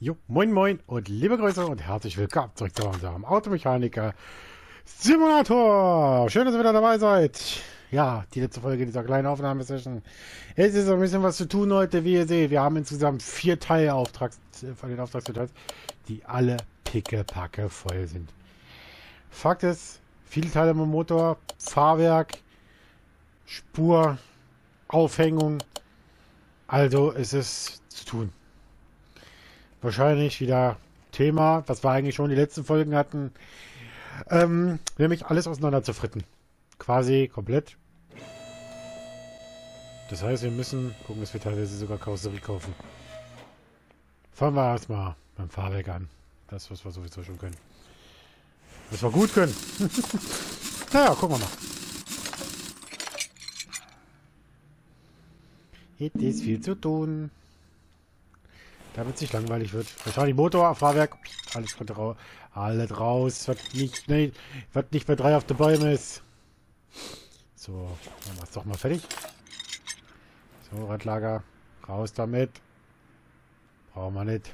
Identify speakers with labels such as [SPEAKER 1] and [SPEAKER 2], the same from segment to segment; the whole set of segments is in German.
[SPEAKER 1] Jo, moin moin und liebe Grüße und herzlich willkommen zurück zu unserem Automechaniker Simulator. Schön, dass ihr wieder dabei seid. Ja, die letzte Folge dieser kleinen Aufnahmesession. Es ist ein bisschen was zu tun heute, wie ihr seht. Wir haben insgesamt 4 Teile von den Auftragsdetails, die alle pickepacke voll sind. Fakt ist, viele Teile im Motor, Fahrwerk, Spur, Aufhängung. Also es ist zu tun. Wahrscheinlich wieder Thema, was wir eigentlich schon die letzten Folgen hatten, nämlich alles auseinander zu fritten. Quasi komplett. Das heißt, wir müssen gucken, dass wir teilweise sogar Karosserie kaufen. Fangen wir erstmal beim Fahrwerk an. Das, was wir sowieso schon können. Was wir gut können. Naja, gucken wir mal. Es ist viel zu tun. Damit es nicht langweilig wird. Wahrscheinlich Motor, Fahrwerk, alles kommt raus. Alles raus. Was nicht bei 3 auf der Bäume ist. So, machen wir es doch mal fertig. So, Radlager. Raus damit. Brauchen wir nicht.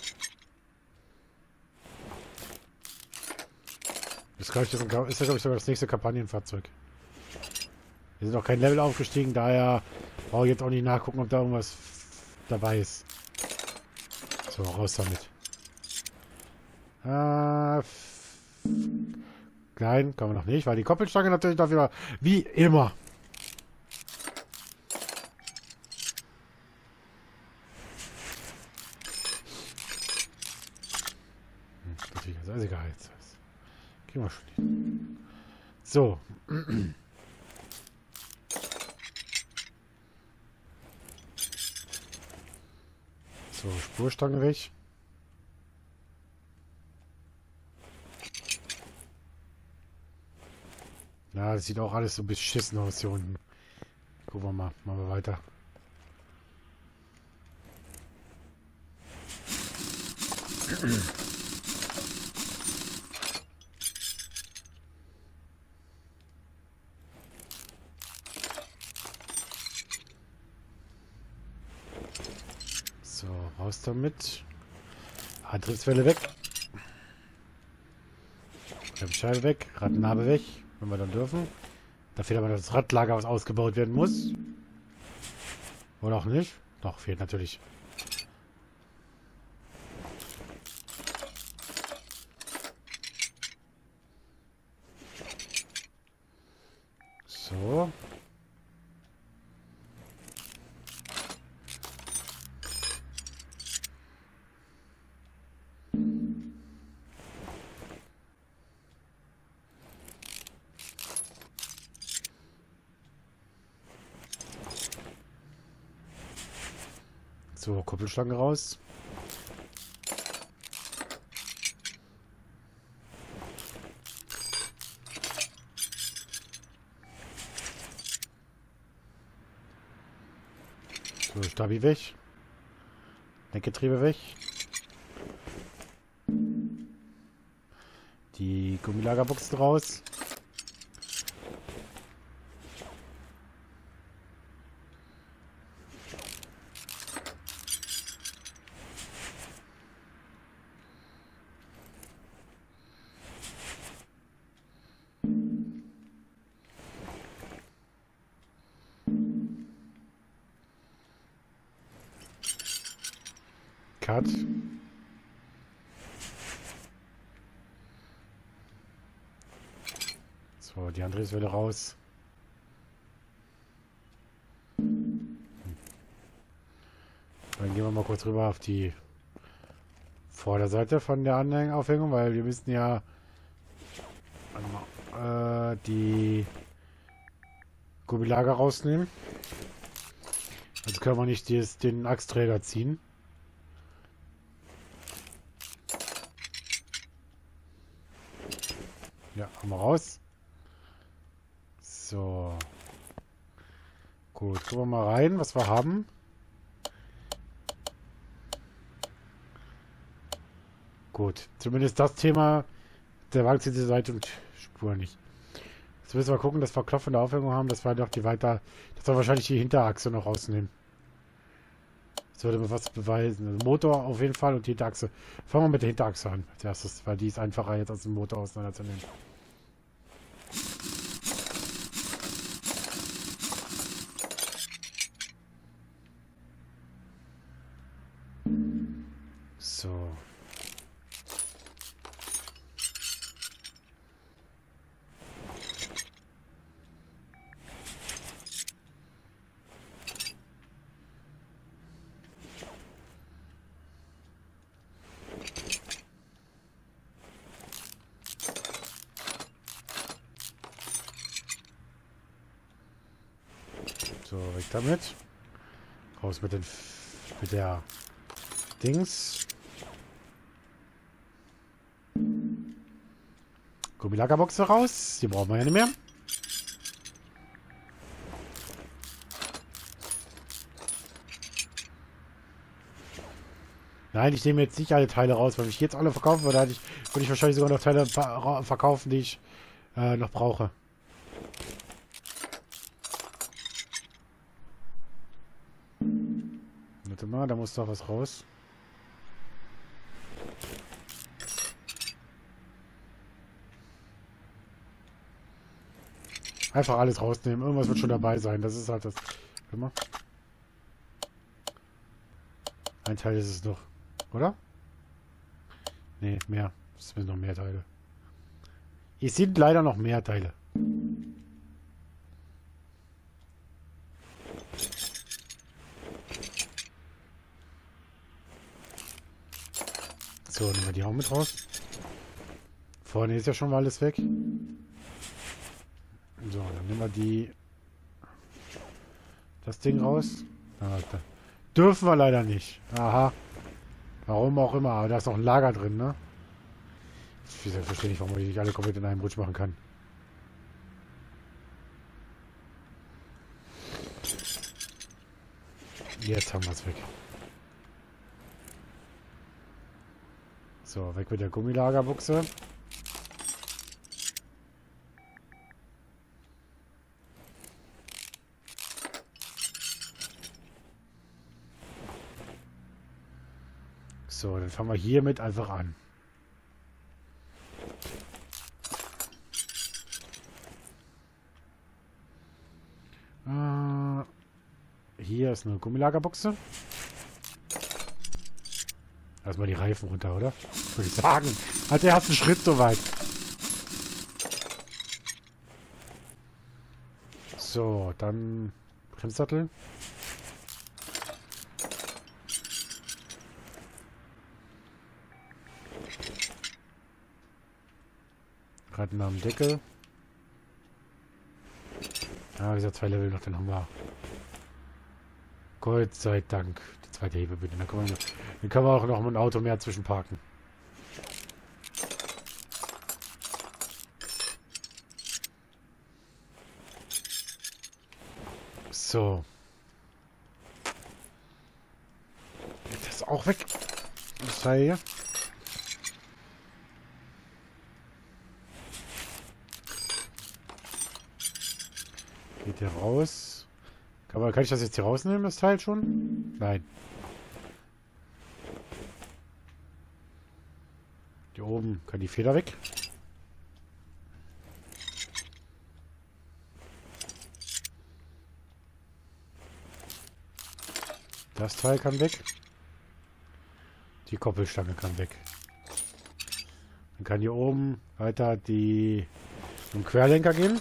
[SPEAKER 1] Das ist ja, glaube ich, sogar das nächste Kampagnenfahrzeug. Wir sind noch kein Level aufgestiegen, daher brauche ich jetzt auch nicht nachgucken, ob da irgendwas dabei ist. So, raus damit. Nein, kann man noch nicht, weil die Koppelstange natürlich dafür wie immer. Natürlich als einziger Heiz. Kriegen wir schon hin. So. So, Spurstange weg. Ja, das sieht auch alles so beschissen aus hier unten. Gucken wir mal. Machen wir weiter. So, raus damit. Antriebswelle weg. Bremsscheibe weg. Radnabe weg, wenn wir dann dürfen. Da fehlt aber das Radlager, was ausgebaut werden muss. Oder auch nicht. Doch, fehlt natürlich. So. So, Kuppelstange raus. So, Stabi weg. Lenkgetriebe weg. Die Gummilagerbuchsen raus. Cut. So, die Antriebswelle raus. Dann gehen wir mal kurz rüber auf die Vorderseite von der Anhängaufhängung, weil wir müssen ja die Gummilager rausnehmen. Also können wir nicht den Achsträger ziehen. Ja, haben wir raus. So. Gut, gucken wir mal rein, was wir haben. Gut, zumindest das Thema, der Wagen zieht die Seite und Spur nicht. Jetzt müssen wir gucken, dass wir Knopf in der Aufhängung haben, dass wir noch dass wir wahrscheinlich die Hinterachse noch rausnehmen. Das würde mir was beweisen. Also Motor auf jeden Fall und die Hinterachse. Fangen wir mit der Hinterachse an als erstes, weil die ist einfacher jetzt als den Motor auseinanderzunehmen. So. So, weg damit. Raus mit der Dings. Gummilagerbox raus. Die brauchen wir ja nicht mehr. Nein, ich nehme jetzt nicht alle Teile raus. Wenn ich jetzt alle verkaufen würde, würde ich wahrscheinlich sogar noch Teile verkaufen, die ich noch brauche. Warte mal, da muss doch was raus. Einfach alles rausnehmen. Irgendwas wird schon dabei sein. Das ist halt das. Warte mal. Ein Teil ist es noch. Oder? Nee, mehr. Es sind noch mehr Teile. Es sind leider noch mehr Teile. So, nehmen wir die auch mit raus. Vorne ist ja schon mal alles weg. So, dann nehmen wir das Ding raus. Ah, da dürfen wir leider nicht. Aha. Warum auch immer. Aber da ist noch ein Lager drin, ne? Ich verstehe nicht, warum ich nicht alle komplett in einem Rutsch machen kann. Jetzt haben wir es weg. So, weg mit der Gummilagerbuchse. So, dann fangen wir hiermit einfach an. Hier ist eine Gummilagerbuchse. Erstmal die Reifen runter, oder? Würde ich sagen. Als ersten Schritt soweit. So, dann Bremssattel. Ratten am Deckel. Ah, wie gesagt, 2 Level noch, dann haben wir. Gott sei Dank. Die zweite Hebebühne. Dann können wir auch noch ein Auto mehr zwischenparken. So. Das ist auch weg. Das Teil hier. Geht hier raus. Kann ich das jetzt hier rausnehmen, das Teil schon? Nein. Hier oben kann die Feder weg. Das Teil kann weg. Die Koppelstange kann weg. Dann kann hier oben weiter zum Querlenker gehen.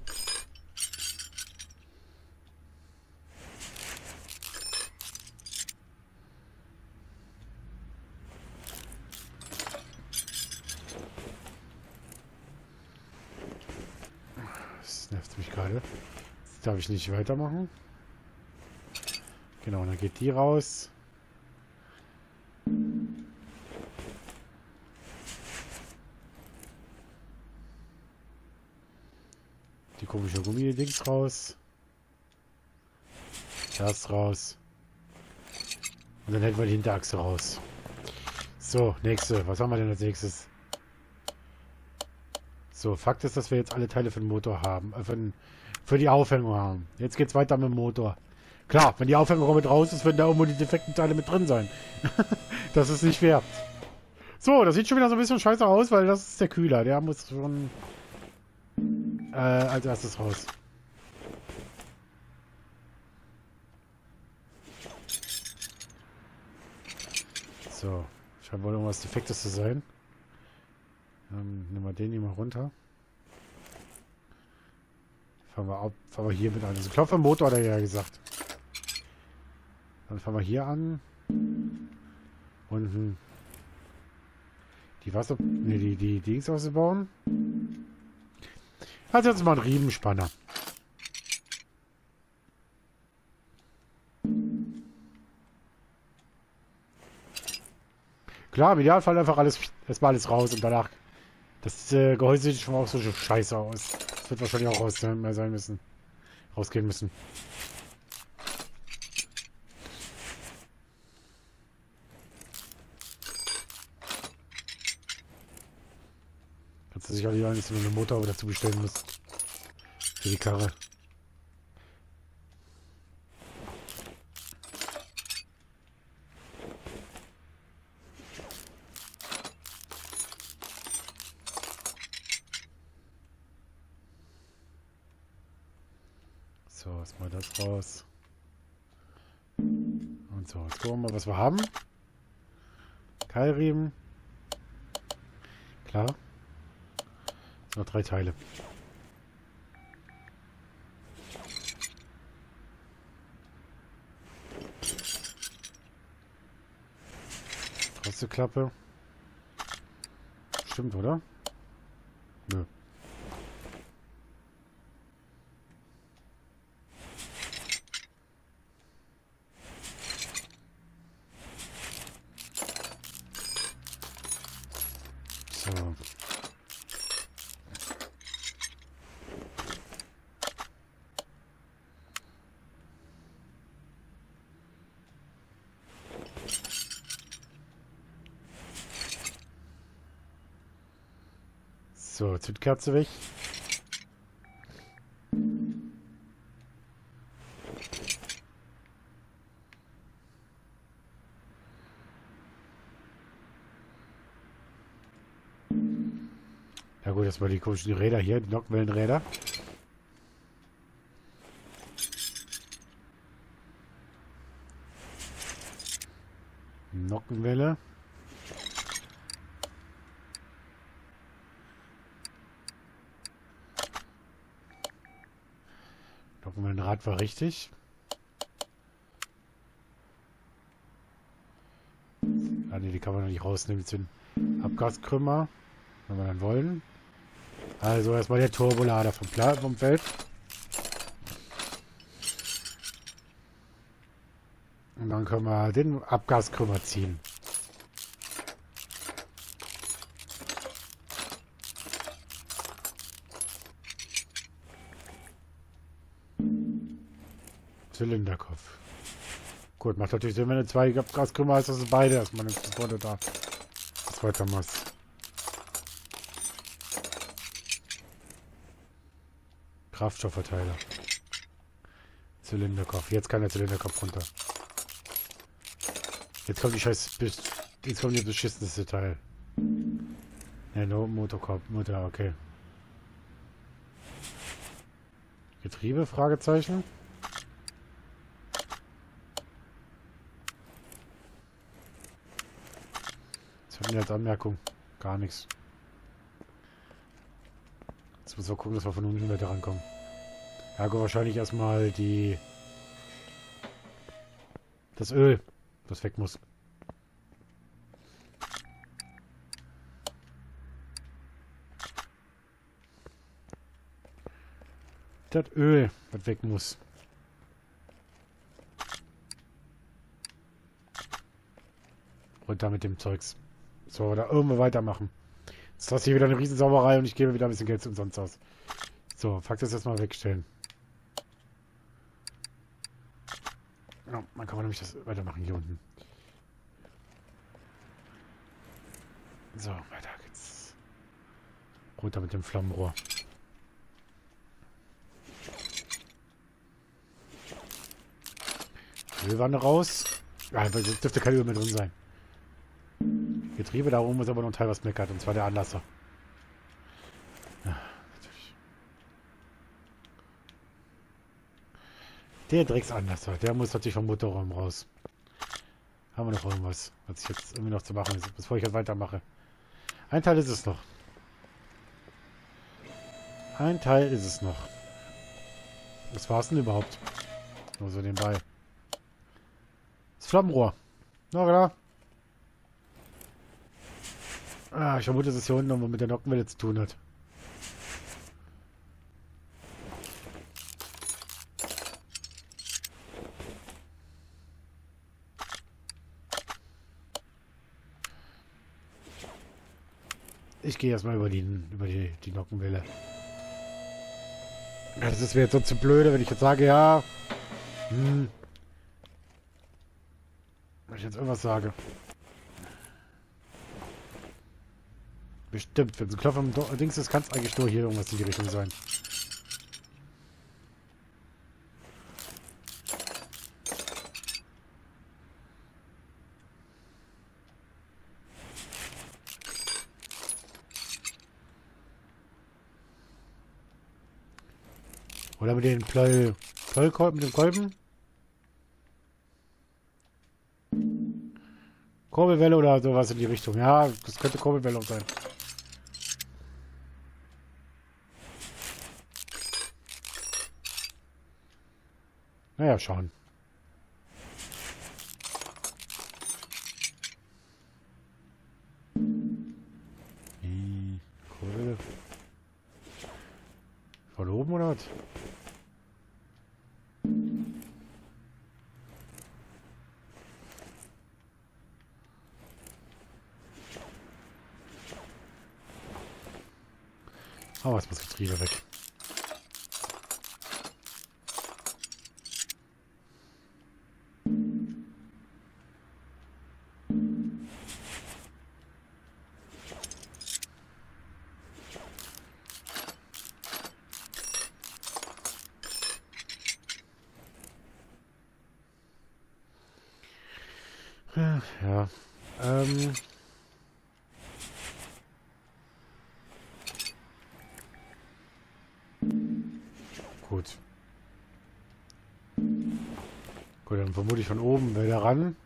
[SPEAKER 1] Das nervt mich gerade. Jetzt darf ich nicht weitermachen. Genau, dann geht die raus. Die komische Gummi-Dings raus. Das raus. Und dann hätten wir die Hinterachse raus. So, nächste. Was haben wir denn als nächstes? So, Fakt ist, dass wir jetzt alle Teile für den Motor haben. Für die Aufhängung haben. Jetzt geht's weiter mit dem Motor. Klar, wenn die Aufhängerung mit raus ist, werden da irgendwo die defekten Teile mit drin sein. Das ist nicht fair. So, das sieht schon wieder so ein bisschen scheiße aus, weil das ist der Kühler. Der muss schon als erstes raus. So, scheint wohl irgendwas Defektes zu sein. Nehmen wir den hier mal runter. Fahren wir hier mit an. Also Klopfermotor hat er ja gesagt. Dann fangen wir hier an. Unten die Wasser... Ne, die Dings auszubauen. Also jetzt mal einen Riemenspanner. Klar, im Idealfall einfach erstmal alles raus und danach... Das Gehäuse sieht schon auch so scheiße aus. Das wird wahrscheinlich auch rausgehen müssen. Kannst du sicherlich eigentlich so eine Motor dazu bestellen musst. Für die Karre. So, erstmal das raus. Und so, jetzt gucken wir mal, was wir haben. Keilriemen. Klar. Noch 3 Teile. Große Klappe. Stimmt, oder? Nö. So. So, Zündkerze weg. Ja gut, das war die komischen Räder hier, die Nockenwellenräder. Nockenwelle. Nockenwellenrad war richtig. Ah ne, die kann man noch nicht rausnehmen. Die sind Abgaskrümmer, wenn wir dann wollen. Also erstmal der Turbolader vom Feld. Und dann können wir den Abgaskrümmer ziehen. Zylinderkopf. Gut, macht natürlich Sinn, wenn du 2 Abgaskrümmer hast, dass du beide erstmal nimmst, bevor du da was weitermachst. Kraftstoffverteiler. Zylinderkopf. Jetzt kann der Zylinderkopf runter. Jetzt kommt jetzt kommt die beschissenste Teil. Ja, no, Motor, okay. Getriebe, Fragezeichen. Was haben wir als Anmerkung? Gar nichts. Jetzt müssen wir gucken, dass wir von unten weiter rankommen. Ja, gut, wahrscheinlich erstmal das Öl, das weg muss. Das Öl, das weg muss. Runter mit dem Zeugs. So, oder irgendwo weitermachen. Jetzt hast du hier wieder eine Riesensauerei und ich gebe wieder ein bisschen Geld umsonst aus. So, Fakt ist erstmal wegstellen. Ja, dann kann man nämlich das weitermachen hier unten. So, weiter geht's. Runter mit dem Flammenrohr. Ölwanne raus. Ja, es dürfte kein Öl mehr drin sein. Getriebe, da oben ist aber noch ein Teil, was meckert, und zwar der Anlasser. Ja, natürlich. Der Drecksanlasser, der muss natürlich vom Motorraum raus. Haben wir noch irgendwas, was ich jetzt irgendwie noch zu machen ist, bevor ich jetzt weitermache. Ein Teil ist es noch. Ein Teil ist es noch. Was war es denn überhaupt? Nur so nebenbei. Das Flammenrohr. Na klar. Ah, ich vermute, dass es hier unten noch mit der Nockenwelle zu tun hat. Ich gehe erstmal über die Nockenwelle. Ja, das wäre jetzt sonst zu blöde, wenn ich jetzt sage, ja. Wenn ich jetzt irgendwas sage. Bestimmt, wenn so ein Klopf am Dings ist, kann es eigentlich nur hier irgendwas in die Richtung sein. Oder mit den Plöllkolben, mit dem Kolben? Kurbelwelle oder sowas in die Richtung. Ja, das könnte Kurbelwelle auch sein. Naja, schauen. Kurbel. Von oben oder was? Oh, jetzt muss das Getriebe weg. Ja. Gut. Gut, dann vermute ich von oben wieder ran.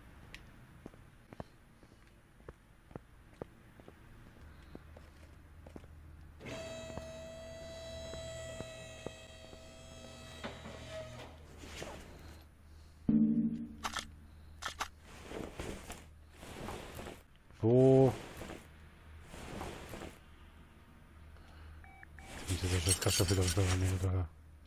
[SPEAKER 1] Wo? Nicht, dass ich das Kraftstofffilter übernehmen, oder?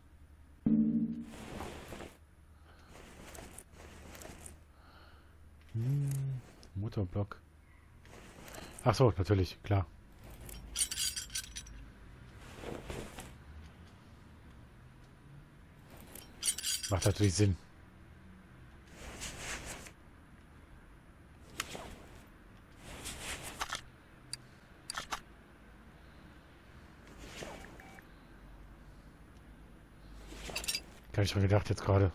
[SPEAKER 1] Motorblock. Ach so, natürlich, klar. Macht natürlich Sinn. Habe ich schon gedacht jetzt gerade.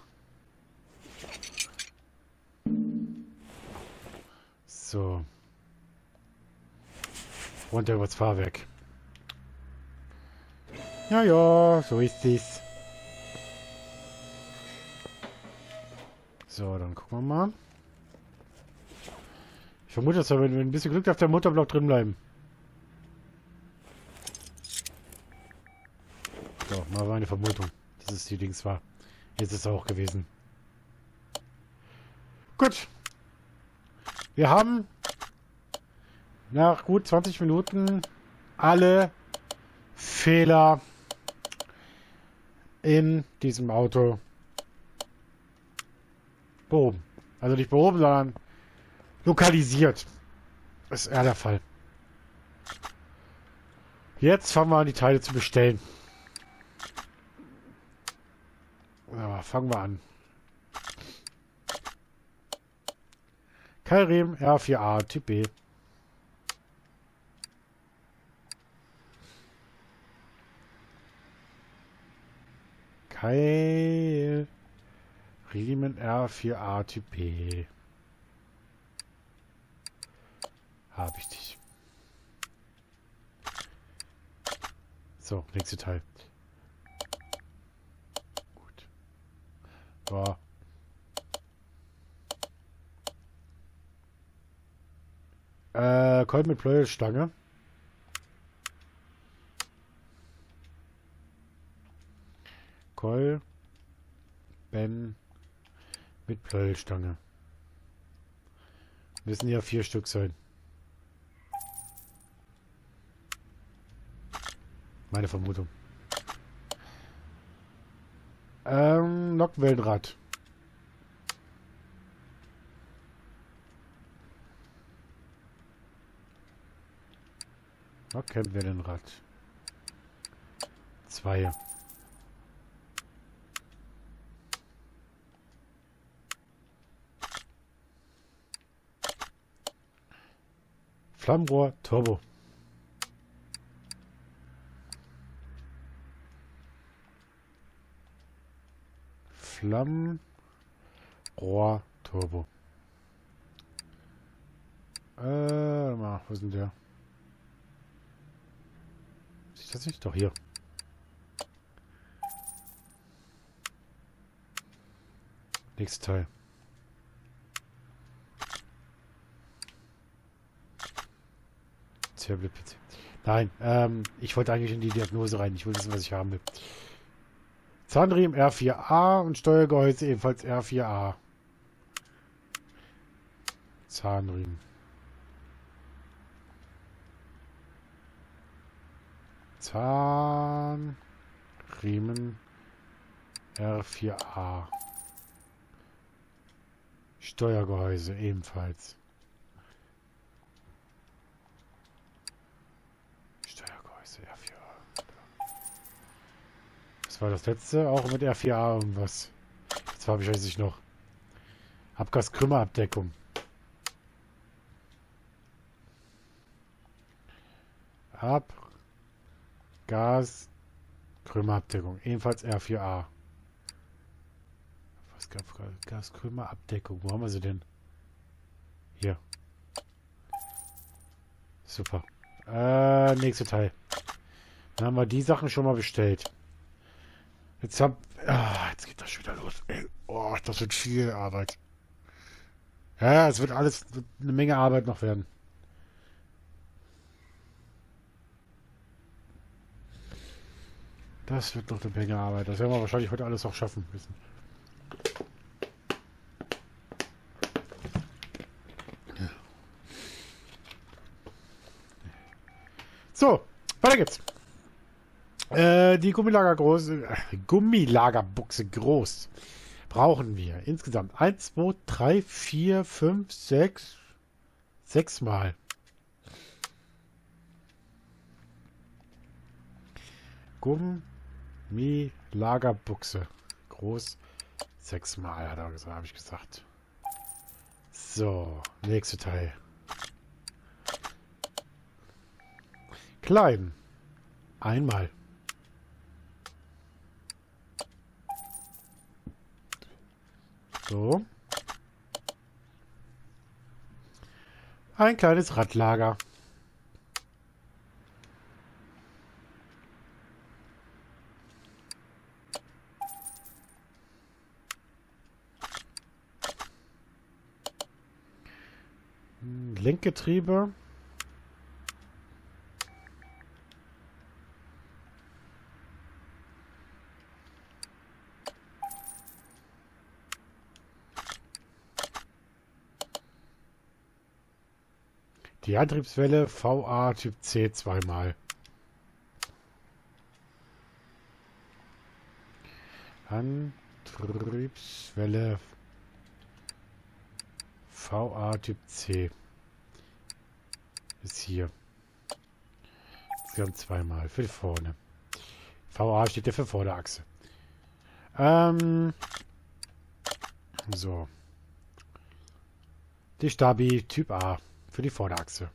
[SPEAKER 1] So. Runter übers Fahrwerk. Ja, ja, so ist es. So, dann gucken wir mal. Ich vermute, dass wir, wenn wir ein bisschen Glück auf der Motorblock drin bleiben. So, mal meine Vermutung, dass es die Dings war. Jetzt ist es auch gewesen. Gut. Wir haben nach gut 20 Minuten alle Fehler in diesem Auto behoben. Also nicht behoben, sondern lokalisiert. Das ist eher der Fall. Jetzt fangen wir an, die Teile zu bestellen. Ja, fangen wir an. Keilriemen R4A Typ B. Keilriemen Riemen R4A Typ P. Habe ich dich. So, nächste Teil. Gut. So. Colt mit Pleuelstange. Coil. Ben. Mit Pleuelstange. Müssen ja 4 Stück sein. Meine Vermutung. Nockwellenrad. Nockwellenrad. 2. Flammenrohr Turbo. Flammenrohr Turbo. Wo ist denn der? Ist das nicht? Doch hier. Nächstes Teil. PC. Nein, ich wollte eigentlich in die Diagnose rein. Ich will wissen, was ich haben will. Zahnriemen R4A und Steuergehäuse ebenfalls R4A. Zahnriemen. Zahnriemen R4A. Steuergehäuse ebenfalls. Steuergehäuse R4A. Das war das letzte, auch mit R4A irgendwas. Jetzt habe ich weiß ich noch. Abgaskrümmerabdeckung. Abgaskrümmerabdeckung. Ebenfalls R4A. Was gab Gaskrümmerabdeckung? Wo haben wir sie denn? Hier. Super. Nächster Teil. Dann haben wir die Sachen schon mal bestellt. Jetzt geht das schon wieder los. Ey, oh, das wird viel Arbeit. Ja, es wird wird eine Menge Arbeit noch werden. Das wird noch eine Menge Arbeit. Das werden wir wahrscheinlich heute alles auch schaffen müssen. So, weiter geht's. Die Gummilagerbuchse groß brauchen wir insgesamt 1, 2, 3, 4, 5, 6 Mal. Gummilagerbuchse groß 6 Mal, hat er gesagt, habe ich gesagt. So, nächste Teil. Klein. Einmal. So. Ein kleines Radlager. Lenkgetriebe. Die Antriebswelle VA Typ C 2 Mal. Antriebswelle VA Typ C. Ist hier. Insgesamt 2 Mal. Für vorne. VA steht ja für Vorderachse. So. Die Stabi Typ A. Für die Vorderachse.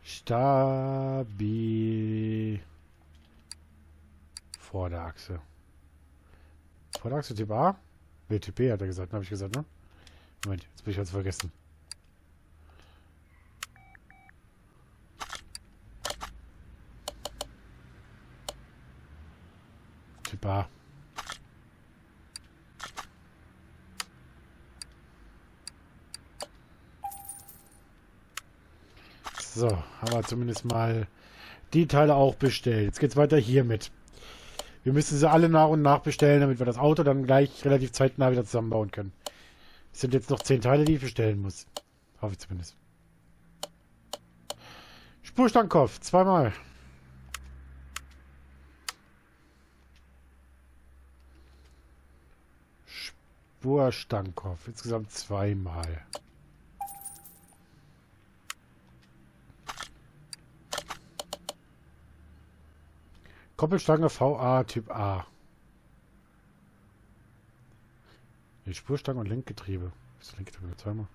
[SPEAKER 1] Stabi Vorderachse. Vorderachse Typ A? Ne, Typ B hat er gesagt, habe ich gesagt, ne? Moment, jetzt bin ich ganz vergessen. Typ A. So, haben wir zumindest mal die Teile auch bestellt. Jetzt geht's weiter hiermit. Wir müssen sie alle nach und nach bestellen, damit wir das Auto dann gleich relativ zeitnah wieder zusammenbauen können. Es sind jetzt noch 10 Teile, die ich bestellen muss. Hoffe ich zumindest. Spurstangkopf, zweimal. Spurstangkopf, insgesamt zweimal. Koppelstange VA Typ A. Die Spurstange und Lenkgetriebe. Das Lenkgetriebe zweimal.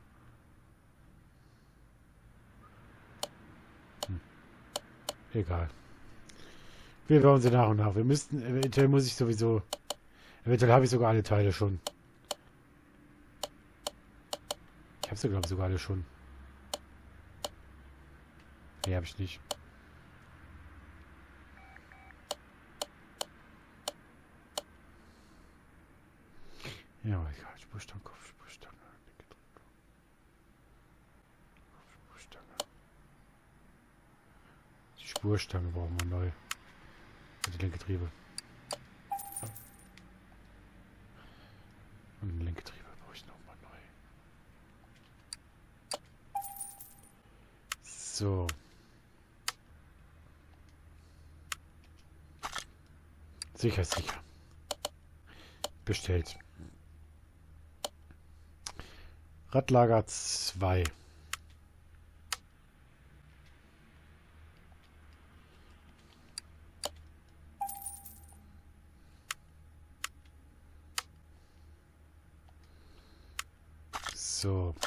[SPEAKER 1] Egal. Wir bauen sie nach und nach. Wir müssten, eventuell muss ich sowieso, eventuell habe ich sogar alle Teile schon. Ich habe sie, glaube ich, sogar alle schon. Nee, habe ich nicht. Ja, egal. Spurstange, Kopf, Spurstange. Spurstange. Die Spurstange brauchen wir neu. Und die Lenkgetriebe. Und ein Lenkgetriebe brauche ich nochmal neu. So. Sicher, sicher. Bestellt. Radlager 2. So.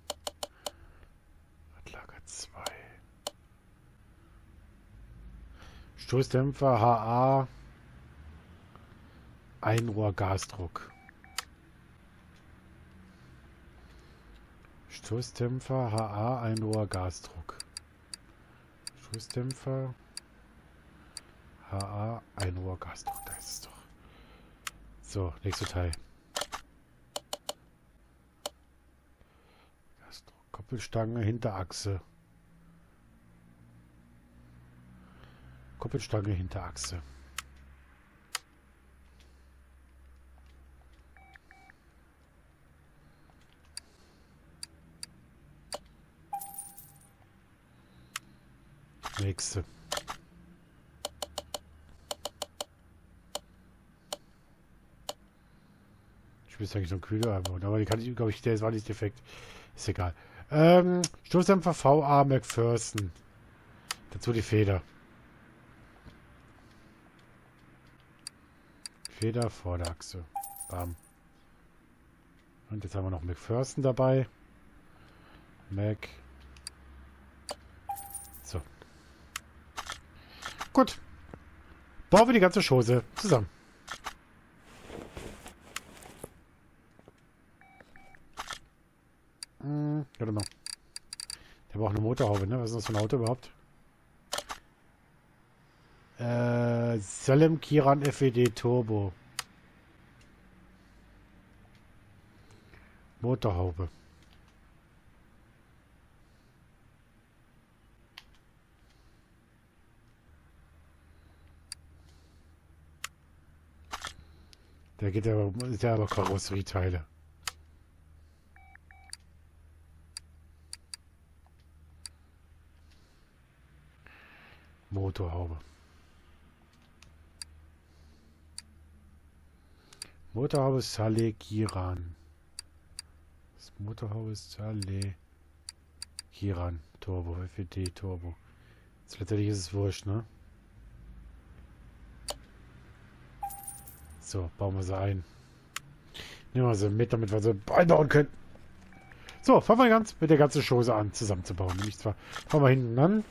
[SPEAKER 1] Radlager 2. Stoßdämpfer HA. Einrohr-Gasdruck. Stoßdämpfer HA Einrohr-Gasdruck. Stoßdämpfer HA Einrohr-Gasdruck. Da ist es doch. So, nächster Teil. Gasdruck. Koppelstange, Hinterachse. Koppelstange, Hinterachse. Nächste. Ich will eigentlich noch einen Kühler einbauen, aber die kann ich, glaube ich, der war nicht defekt. Ist egal. Stoßdämpfer VA McPherson. Dazu die Feder. Feder, Vorderachse. Bam. Und jetzt haben wir noch McPherson dabei. Mac. So. Gut. Bauen wir die ganze Chose zusammen. Warte mal. Der braucht eine Motorhaube, ne? Was ist das für ein Auto überhaupt? Salem Kiran FED Turbo. Motorhaube. Der geht aber, ist ja aber Karosserieteile. Motorhaube. Motorhaube Saleh Kiran. Das Motorhaube Saleh Kiran Turbo, FED Turbo. Jetzt letztendlich ist es wurscht, ne? So, bauen wir sie ein. Nehmen wir sie mit, damit wir sie einbauen können. So, fangen wir ganz mit der ganzen Chose an, zusammenzubauen. Nämlich zwar, fangen wir hinten an.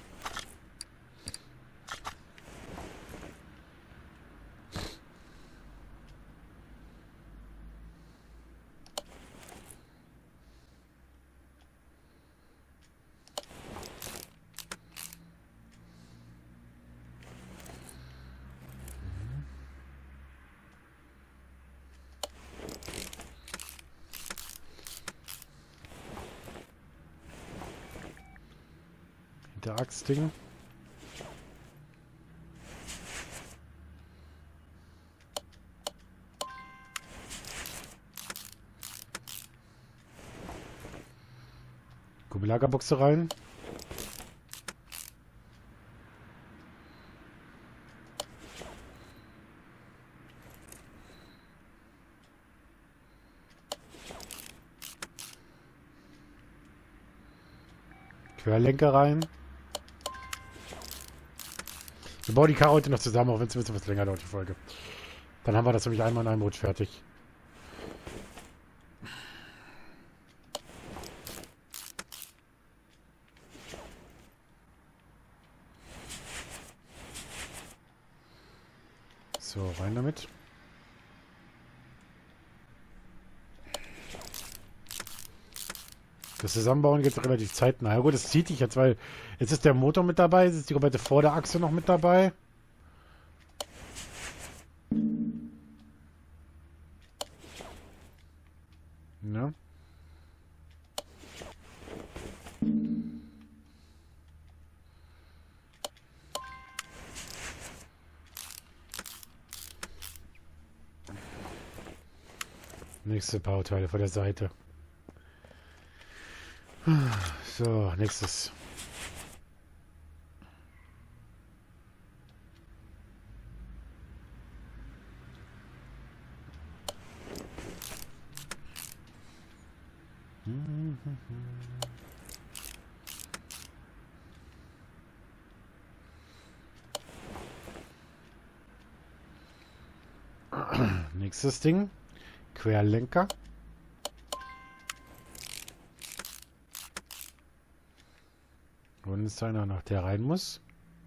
[SPEAKER 1] dritte Achsding. Kugellagerbuchse rein. Querlenker rein. Wir bauen die Karre heute noch zusammen, auch wenn es ein bisschen was länger dauert, die Folge. Dann haben wir das nämlich einmal in einem Rutsch fertig. So, rein damit. Das Zusammenbauen geht relativ zeitnah. Ja gut, das zieht dich jetzt, weil jetzt ist der Motor mit dabei, jetzt ist die komplette Vorderachse noch mit dabei. Ja. Nächste Bauteile von der Seite. So, nächstes. Nächstes Ding. Querlenker. Und ist einer noch, der rein muss.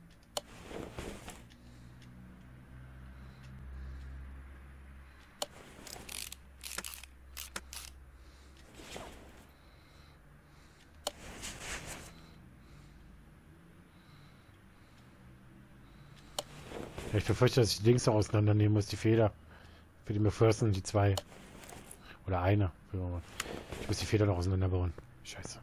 [SPEAKER 1] Ja, ich befürchte, dass ich die Dings auch auseinandernehmen muss, die Feder. Für die McPherson, die zwei. Oder eine. Ich muss die Feder noch auseinanderbauen. Scheiße.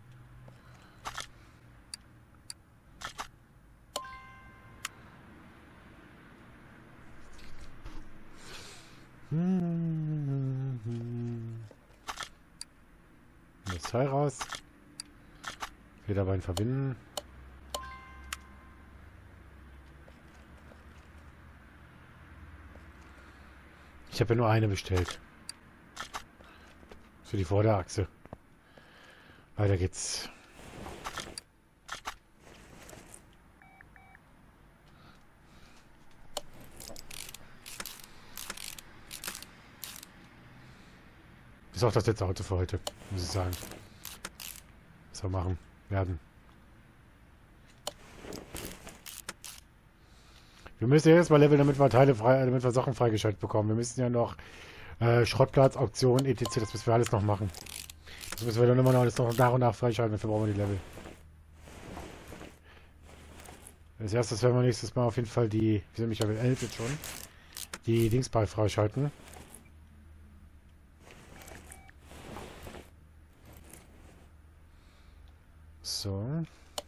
[SPEAKER 1] Das Teil raus. Federbein verbinden. Ich habe ja nur eine bestellt. Für die Vorderachse. Weiter geht's. Ist auch das letzte Auto für heute, muss ich sagen. Was wir machen werden. Wir müssen ja jetzt mal leveln, damit wir Teile frei, damit wir Sachen freigeschaltet bekommen. Wir müssen ja noch Schrottplatz, Auktion, etc. Das müssen wir alles noch machen. Das müssen wir dann immer noch alles noch nach und nach freischalten, dafür brauchen wir die Level. Als erstes werden wir nächstes Mal auf jeden Fall die, wir sind Michael 11 jetzt schon, die Dingsball freischalten. So.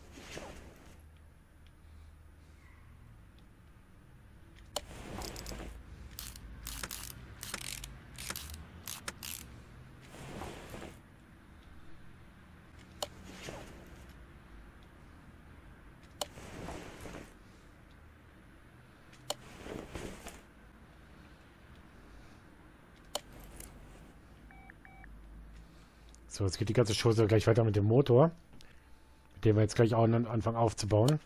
[SPEAKER 1] So, jetzt geht die ganze Chose gleich weiter mit dem Motor. Mit dem wir jetzt gleich auch anfangen aufzubauen.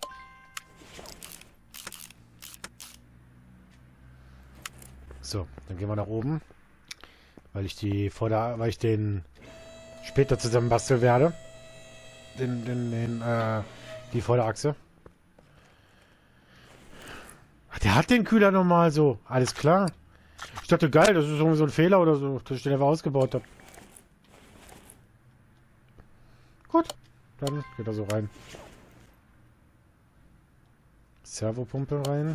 [SPEAKER 1] So, dann gehen wir nach oben. Weil ich den später zusammen basteln werde. Die Vorderachse. Ach, der hat den Kühler normal so. Alles klar. Ich dachte, geil, das ist irgendwie so ein Fehler oder so, dass ich den einfach ausgebaut habe. Gut, dann geht er so rein. Servopumpe rein.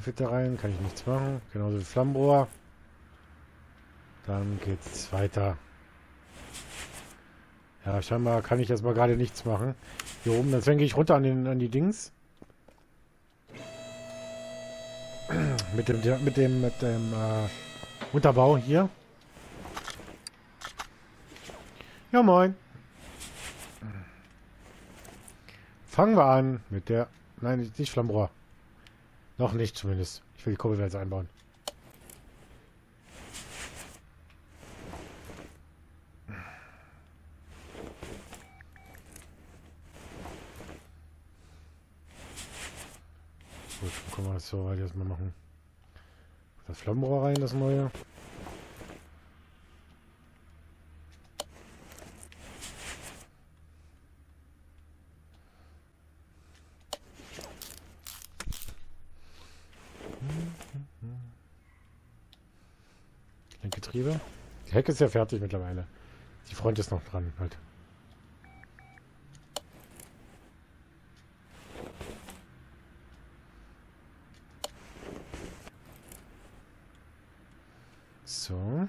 [SPEAKER 1] Filter rein, kann ich nichts machen. Genauso wie Flammenrohr. Dann geht's weiter. Ja, scheinbar kann ich erstmal gerade nichts machen. Hier oben, deswegen gehe ich runter an die Dings. mit dem Unterbau hier. Ja, moin. Fangen wir an mit der... Nein, nicht Flammenrohr. Noch nicht zumindest. Ich will die Kurbelwälze einbauen. Gut, dann können wir das so weit erstmal machen. Das Flammenrohr rein, das neue. Getriebe. Die Hecke ist ja fertig mittlerweile. Die Front ist noch dran halt. So.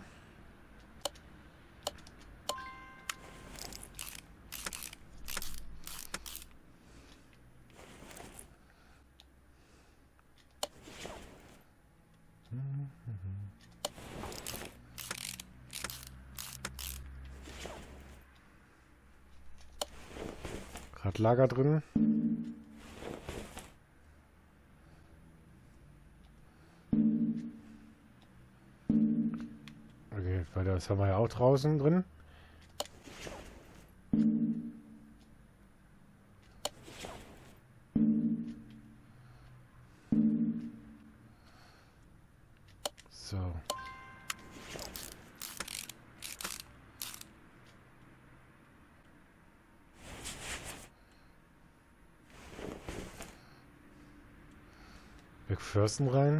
[SPEAKER 1] Radlager drin. Okay, weil das haben wir ja auch draußen drin. So. McPherson rein.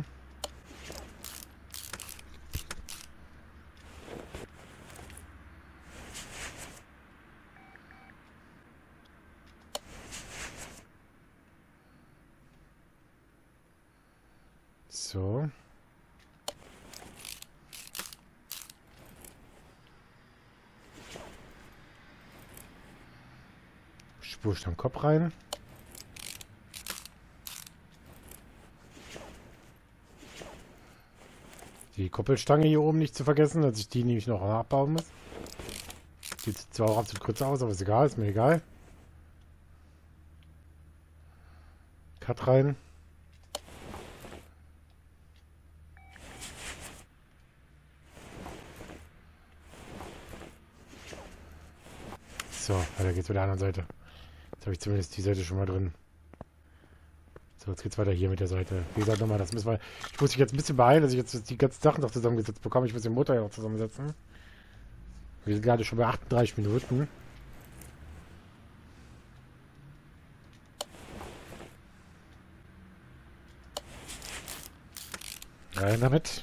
[SPEAKER 1] So. Spurstammkopf rein. Die Koppelstange hier oben nicht zu vergessen, dass ich die nämlich noch nachbauen muss. Sieht zwar auch absolut kurz aus, aber ist egal, ist mir egal. Cut rein. So, weiter geht's mit der anderen Seite. Jetzt habe ich zumindest die Seite schon mal drin. So, jetzt geht's weiter hier mit der Seite. Wie gesagt, nochmal, das müssen wir... Ich muss mich jetzt ein bisschen beeilen, dass ich jetzt die ganzen Sachen noch zusammengesetzt bekomme. Ich muss den Motor ja noch zusammensetzen. Wir sind gerade schon bei 38 Minuten. Rein damit.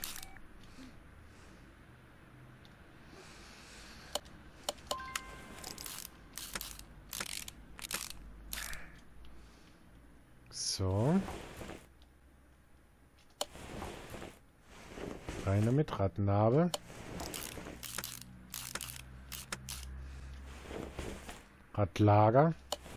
[SPEAKER 1] So. Rein damit, Radnabe. Radlager.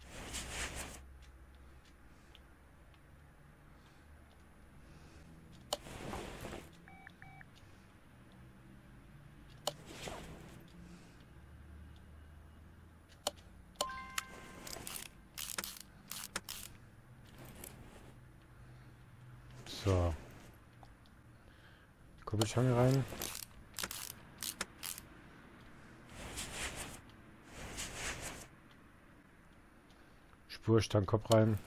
[SPEAKER 1] So. Kuppelstange rein. Spurstangkopf rein.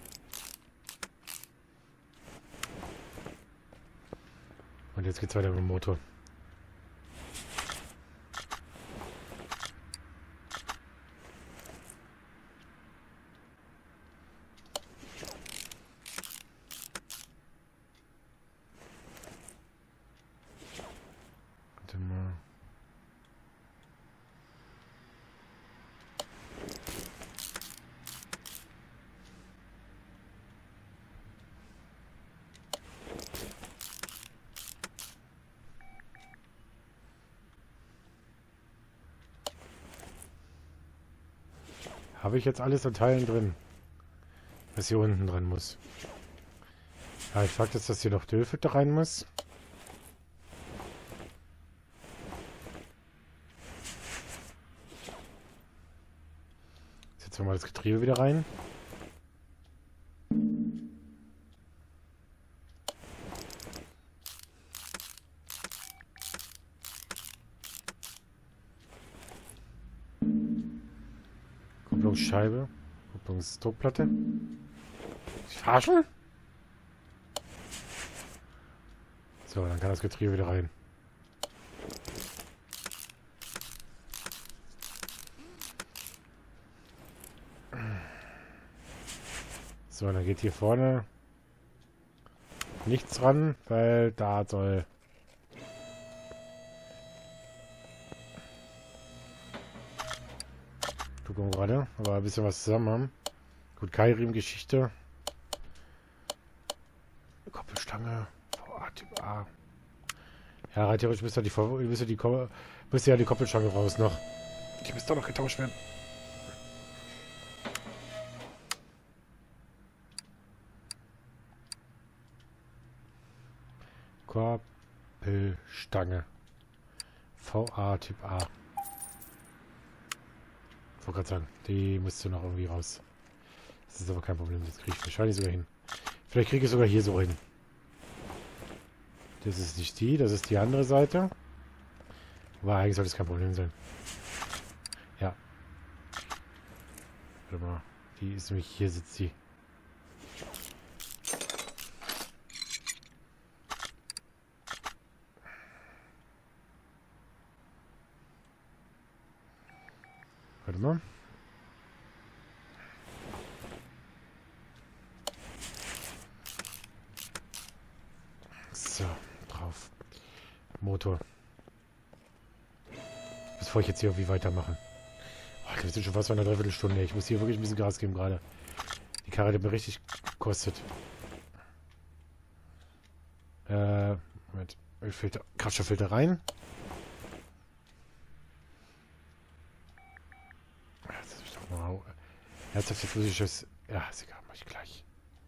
[SPEAKER 1] Und jetzt geht's weiter mit dem Motor. Warte mal. Habe ich jetzt alles an Teilen drin, was hier unten dran muss? Ja, ich frage jetzt, dass hier noch die Ölfilter rein muss. Setzen wir mal das Getriebe wieder rein. Kupplungsscheibe. Kupplungsdruckplatte. Verarschen? So, dann kann das Getriebe wieder rein. So, dann geht hier vorne nichts ran, weil da soll gucken gerade, aber ein bisschen was zusammen haben. Gut, Keilriemen-Geschichte. Koppelstange. VA-Typ A. Ja, rein theoretisch müsste ja die Koppelstange raus noch. Die müsste doch noch getauscht werden. Koppelstange. VA-Typ A. Ich wollte gerade sagen, die müsste noch irgendwie raus. Das ist aber kein Problem, das kriege ich wahrscheinlich sogar hin. Vielleicht kriege ich es sogar hier so hin. Das ist nicht die, das ist die andere Seite. Aber eigentlich sollte es kein Problem sein. Ja. Warte mal, die ist nämlich, hier sitzt sie. Warte mal. So, drauf. Motor. Bevor ich jetzt hier irgendwie weitermache. Oh, wir sind schon fast bei einer Dreiviertelstunde. Ich muss hier wirklich ein bisschen Gas geben gerade. Die Karre hat mir richtig gekostet. Mit Ölfilter, Kraftstofffilter rein. Jetzt ist doch mal herzhafte physisches. Ja, ist egal, mach ich gleich.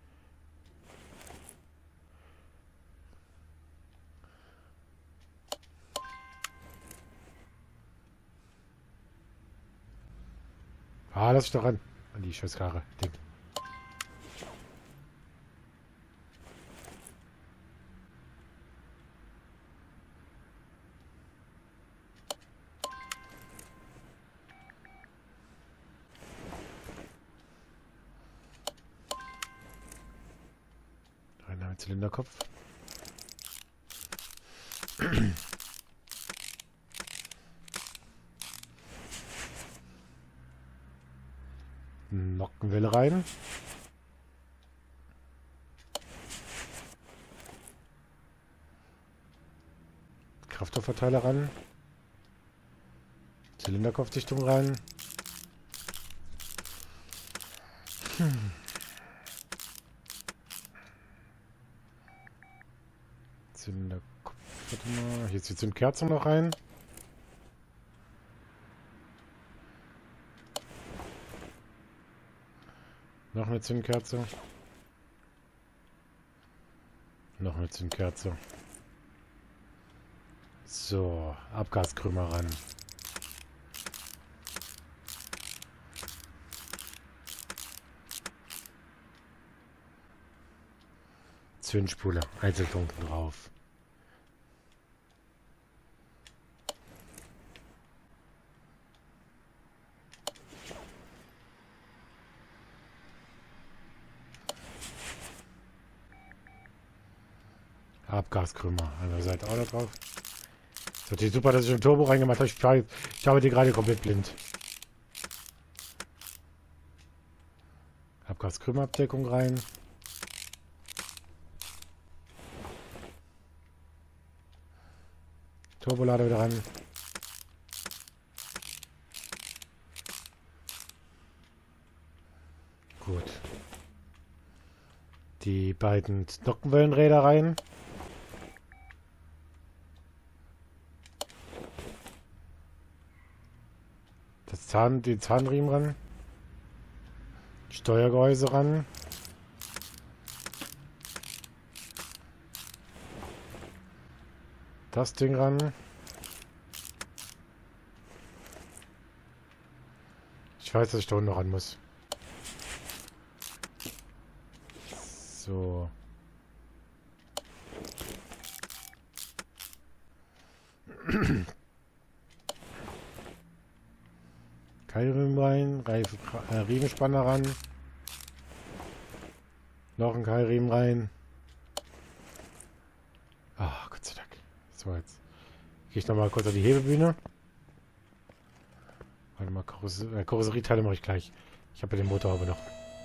[SPEAKER 1] Ah, lass ich doch ran. An die Scheißkarre. Ding. Rein damit Zylinderkopf. Nockenwelle rein. Kraftstoffverteiler ran. Zylinderkopfdichtung rein. Zylinderkopf. Warte mal. Hier ist die Zündkerze noch rein. Noch eine Zündkerze. Noch eine Zündkerze. So, Abgaskrümmer ran. Zündspule, Einzelfunken drauf. Abgaskrümmer an der Seite auch da drauf. Das ist natürlich super, dass ich ein Turbo reingemacht habe. Ich habe die gerade komplett blind. Abgaskrümmerabdeckung rein. Turbolader wieder ran. Gut. Die beiden Nockenwellenräder rein. Den Zahnriemen ran. Steuergehäuse ran. Das Ding ran. Ich weiß, dass ich da unten noch ran muss. So. Keilriemen rein, Riemenspanner ran. Noch ein Keilriemen rein. Ah, Gott sei Dank. So, jetzt gehe ich nochmal kurz auf die Hebebühne. Warte mal, Karosserieteile mache ich gleich. Ich habe ja den Motor aber noch.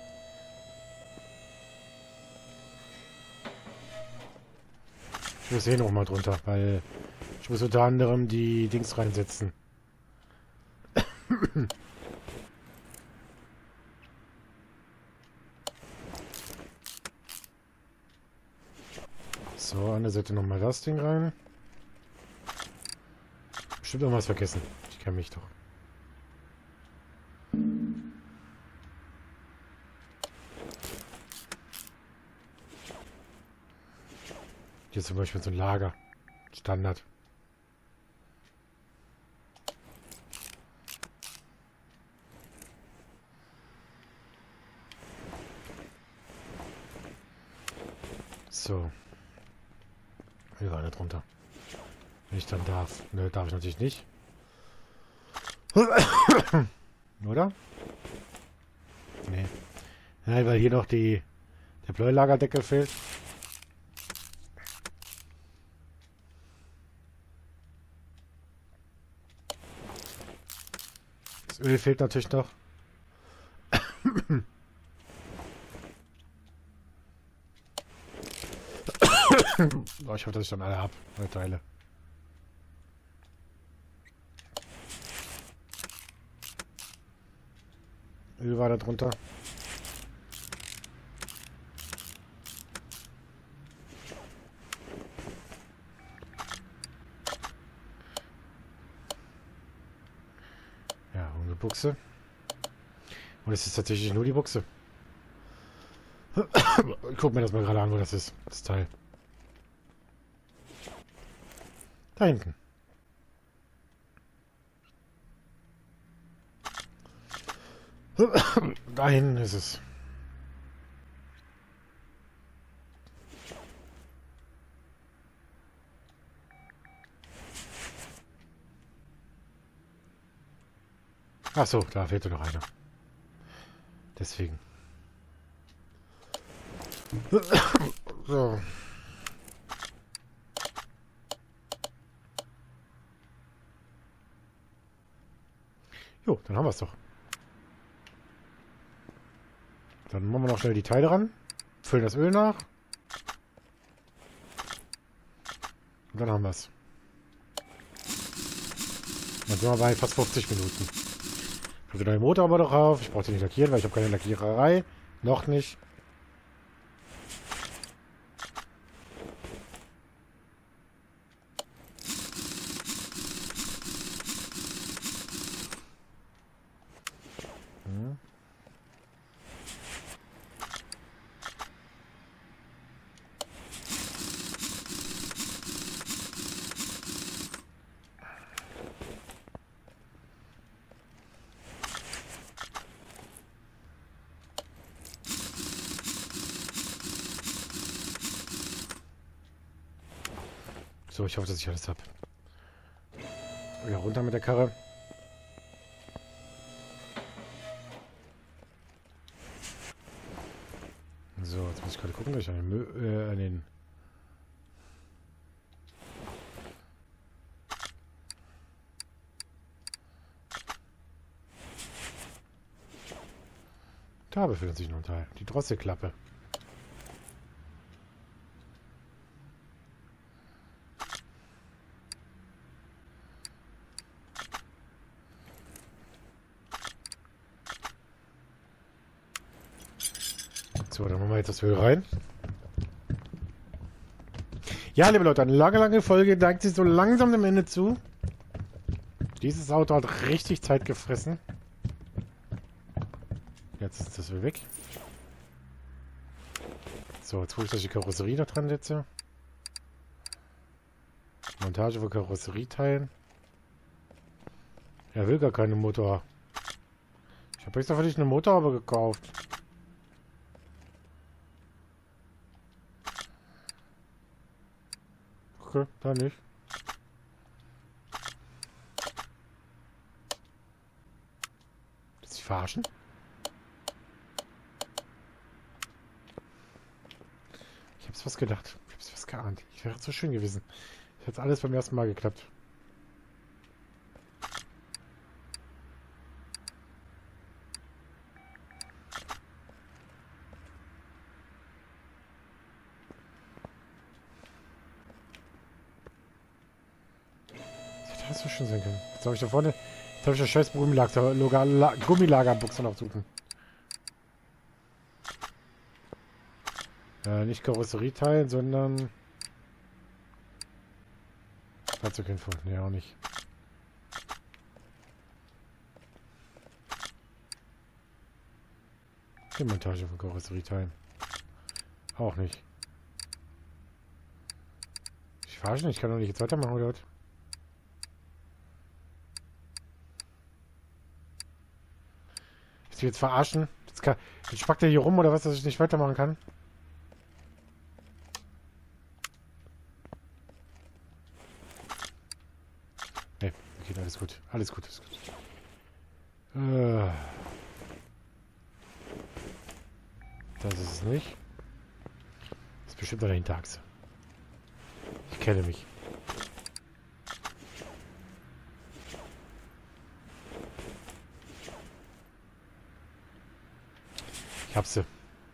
[SPEAKER 1] Ich muss hier nochmal drunter, weil ich muss unter anderem die Dings reinsetzen. So, an der Seite nochmal das Ding rein. Bestimmt irgendwas vergessen. Ich kenne mich doch. Hier ist zum Beispiel so ein Lager. Standard. So. Hier war einer drunter. Wenn ich dann darf. Ne, darf ich natürlich nicht. Oder? Nee. Nein, weil hier noch der Bläulagerdeckel fehlt. Das Öl fehlt natürlich noch. Oh, ich hoffe, dass ich dann alle habe. Alle Teile. Öl war da drunter. Ja, und eine Buchse. Und es ist tatsächlich nur die Buchse. Ich guck mir das mal gerade an, wo das ist. Das Teil. Da hinten. Da hinten ist es. Ach so, da fehlt noch einer. Deswegen. So. Jo, dann haben wir es doch. Dann machen wir noch schnell die Teile ran. Füllen das Öl nach. Und dann haben wir es. Dann sind wir bei fast 50 Minuten. Ich habe den neuen Motor aber drauf. Ich brauche den nicht lackieren, weil ich habe keine Lackiererei. Noch nicht. So, ich hoffe, dass ich alles habe. Wieder runter mit der Karre. So, jetzt muss ich gerade gucken, dass ich an den Da befindet sich noch ein Teil. Die Drosselklappe. So, dann machen wir jetzt das Öl rein. Ja, liebe Leute, eine lange Folge neigt sich so langsam dem Ende zu. Dieses Auto hat richtig Zeit gefressen. Jetzt ist das wieder weg. So, jetzt hole ich die Karosserie da dran jetzt. Montage von Karosserieteilen. Er will gar keine Motor. Ich habe extra für dich eine Motorhaube gekauft. Okay, da nicht. Willst du dich verarschen? Ich hab's was gedacht. Ich hab's was geahnt. Ich wäre so schön gewesen. Das hat alles beim ersten Mal geklappt. Das hätte so schön sein können. Jetzt habe ich da vorne... Jetzt habe ich das scheiß Gummilagerbuchse noch suchen. Nicht Karosserieteilen, sondern... Fahrzeuginfo. Nee, auch nicht. Die Montage von Karosserieteilen. Auch nicht. Ich verarschen, ich kann doch nicht jetzt weitermachen, oder was? Willst du jetzt verarschen? Jetzt spackt er hier rum, oder was, dass ich nicht weitermachen kann? Nee, okay, alles gut. Alles gut, alles gut. Das ist es nicht. Das ist bestimmt eine Hinterachse. Ich kenne mich. Ich hab sie.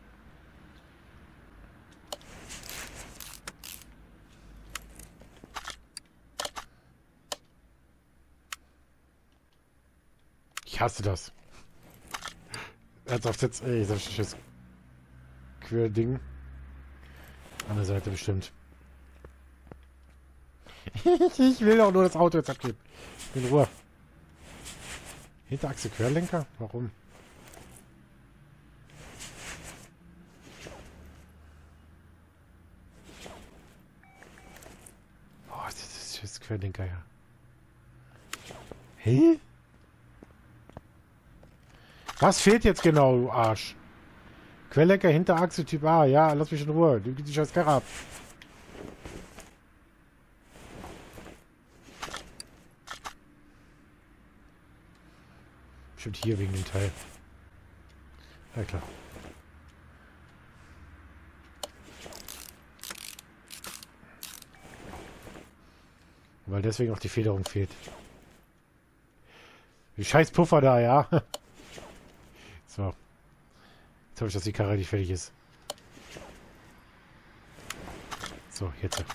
[SPEAKER 1] Ich hasse das. Ernsthaft jetzt, ey, so ein schönes Quer-Ding. An der Seite bestimmt. Ich will doch nur das Auto jetzt abgeben. In Ruhe. Hinterachse Querlenker? Warum? Oh, das ist Querlenker, ja. Hä? Was fehlt jetzt genau, du Arsch? Querlenker, Hinterachse, Typ A. Ja, lass mich in Ruhe. Du gibst die scheiß Karre ab. Bestimmt hier wegen dem Teil. Ja, klar. Weil deswegen auch die Federung fehlt. Die scheiß Puffer da, ja. So. Jetzt habe ich, dass die Karre nicht fertig ist. So, jetzt.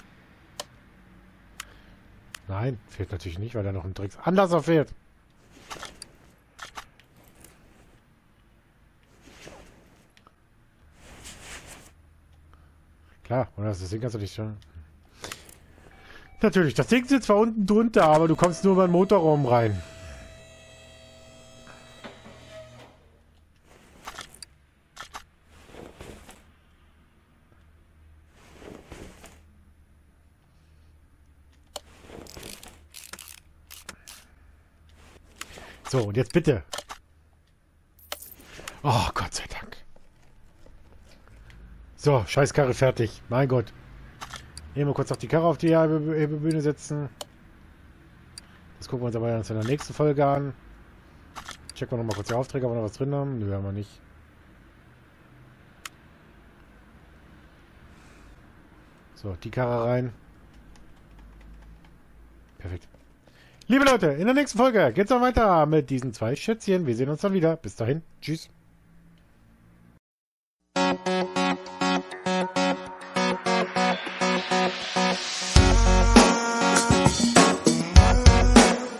[SPEAKER 1] Nein, fehlt natürlich nicht, weil da noch ein Anlasser fehlt. Klar, oder das Ding kannst du nicht schon. Natürlich, das Ding sitzt zwar unten drunter, aber du kommst nur über den Motorraum rein. So, und jetzt bitte. Oh, Gott sei Dank. So, scheiß Karre fertig. Mein Gott. Hier mal kurz noch die Karre auf die Hebebühne setzen. Das gucken wir uns aber in der nächsten Folge an. Checken wir nochmal kurz die Aufträge, ob wir noch was drin haben. Nö, haben wir nicht. So, die Karre rein. Perfekt. Liebe Leute, in der nächsten Folge geht's dann weiter mit diesen zwei Schätzchen. Wir sehen uns dann wieder. Bis dahin. Tschüss.